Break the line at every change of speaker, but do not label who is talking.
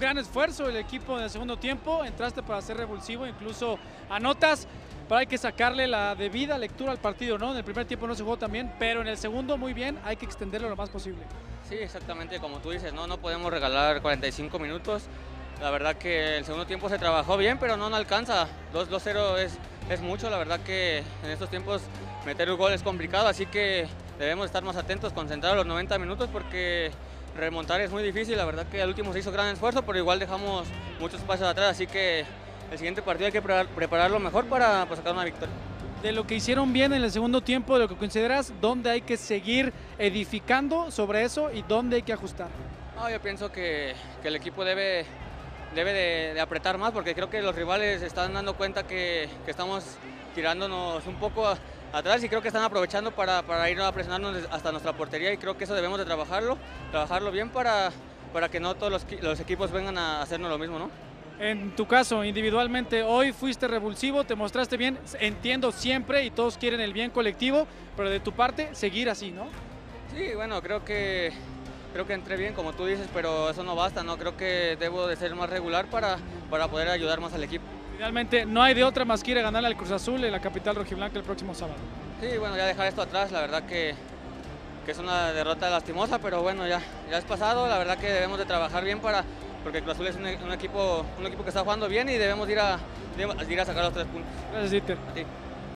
gran esfuerzo el equipo en el segundo tiempo, entraste para ser revulsivo, incluso anotas, pero hay que sacarle la debida lectura al partido, ¿no? En el primer tiempo no se jugó tan bien, pero en el segundo muy bien, hay que extenderlo lo más posible.
Sí, exactamente como tú dices, no podemos regalar 45 minutos. La verdad que el segundo tiempo se trabajó bien, pero no alcanza. 2-0 es mucho, la verdad que en estos tiempos meter un gol es complicado, así que debemos estar más atentos, concentrados los 90 minutos porque remontar es muy difícil. La verdad que al último se hizo gran esfuerzo, pero igual dejamos muchos pasos atrás, así que el siguiente partido hay que prepararlo mejor para sacar una victoria.
De lo que hicieron bien en el segundo tiempo, de lo que consideras, ¿dónde hay que seguir edificando sobre eso y dónde hay que ajustar?
No, yo pienso que el equipo debe de apretar más porque creo que los rivales están dando cuenta que estamos tirándonos un poco atrás y creo que están aprovechando para ir a presionarnos hasta nuestra portería y creo que eso debemos de trabajarlo bien para que no todos los equipos vengan a hacernos lo mismo, ¿no?
En tu caso, individualmente, hoy fuiste revulsivo, te mostraste bien, entiendo siempre y todos quieren el bien colectivo, pero de tu parte, seguir así, ¿no?
Sí, bueno, creo que entré bien, como tú dices, pero eso no basta, ¿no? Creo que debo de ser más regular para poder ayudar más al equipo.
Finalmente, no hay de otra más que ir a ganarle al Cruz Azul en la capital rojiblanca el próximo sábado.
Sí, bueno, ya dejar esto atrás, la verdad que es una derrota lastimosa, pero bueno, ya es pasado, la verdad que debemos de trabajar bien porque Cruz Azul es un equipo que está jugando bien y debemos ir a sacar los 3 puntos.
Gracias, Dieter.
A ti.